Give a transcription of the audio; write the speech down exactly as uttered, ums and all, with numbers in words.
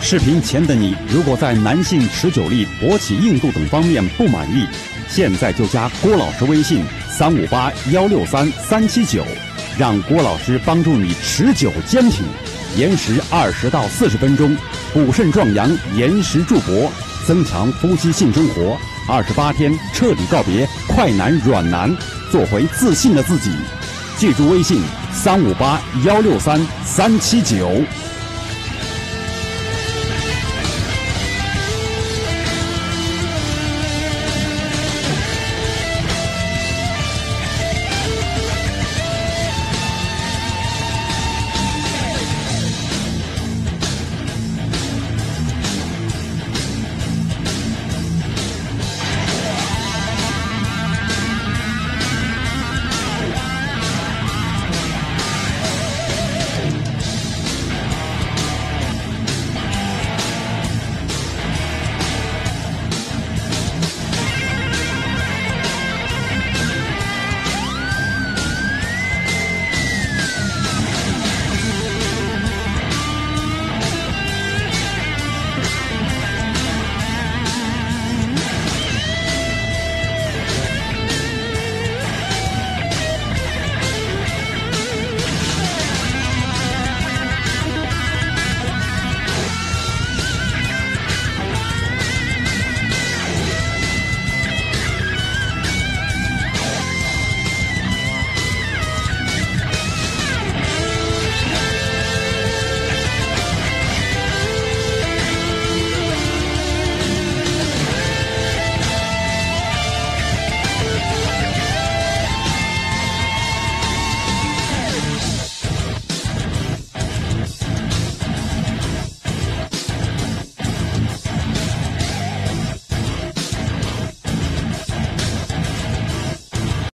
视频前的你，如果在男性持久力、勃起硬度等方面不满意，现在就加郭老师微信三五八幺六三三七九，让郭老师帮助你持久坚挺，延时二十到四十分钟，补肾壮阳，延时助勃，增强夫妻性生活，二十八天彻底告别快男软男，做回自信的自己。记住微信三五八幺六三三七九。